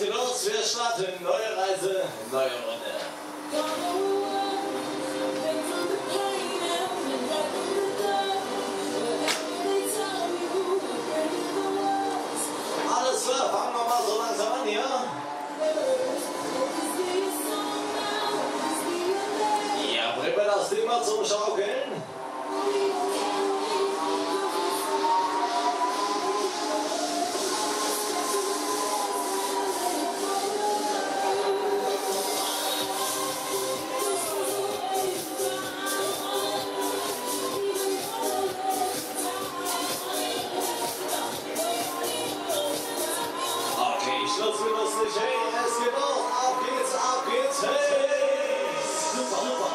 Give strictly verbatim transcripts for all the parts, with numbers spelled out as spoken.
geht los, wir starten, neue Reise, neue Runde. Alles klar, fangen wir mal so langsam an hier. Ja, bringen wir das Ding mal zum Schaukeln. Schluss mit lustig, hey, es geht los, auf geht's, auf geht's, hey! Super, super!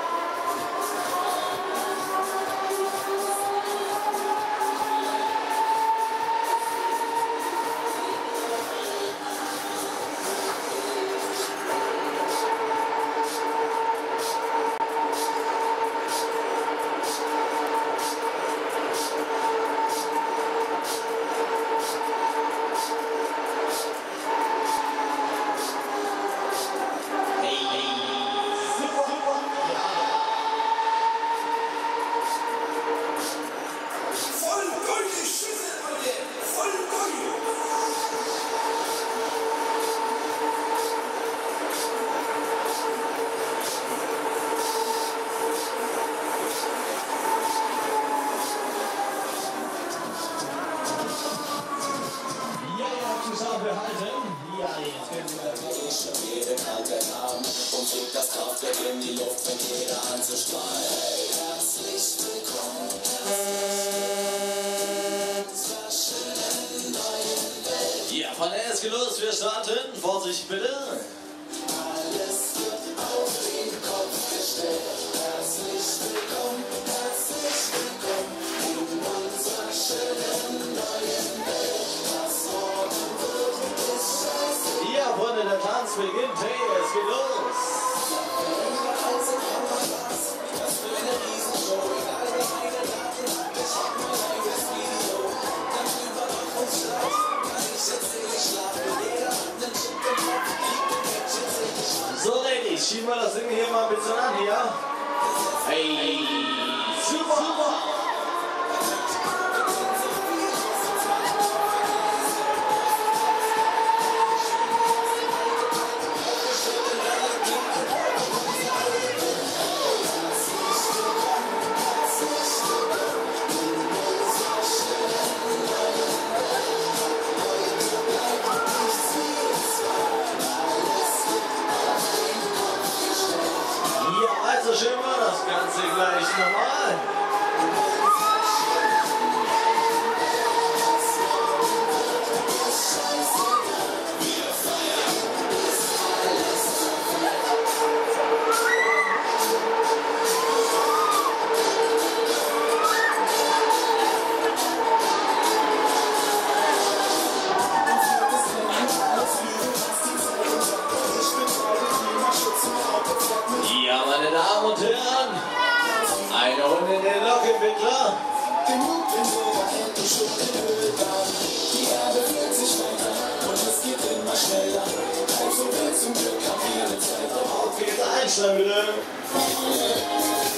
Und fliegt das Kraftwerk in die Luft, wenn jeder anzustrahlen. Hey, herzlich willkommen. Ja, von der es geht los, wir starten. Vorsicht bitte. Alles wird auf den Kopf gestellt. Herzlich willkommen, herzlich willkommen in unserer schönen neuen Welt. Was morgen wird, ist scheiße. Ja, Freunde, der Tanz beginnt. Hey, es geht los. So, Ladies, schieben wir das Ding hier mal ein bisschen an hier. Hey, super, super. Also schön war das Ganze gleich nochmal. Ja, meine Damen und Herren, eine Runde in den Lokentwickler. Den Mut in jeder Hände schon in Höhe da. Die Erde fühlt sich weiter und es geht immer schneller. Also will zum Glück haben wir eine Zeit. Auf geht's, einstellen bitte.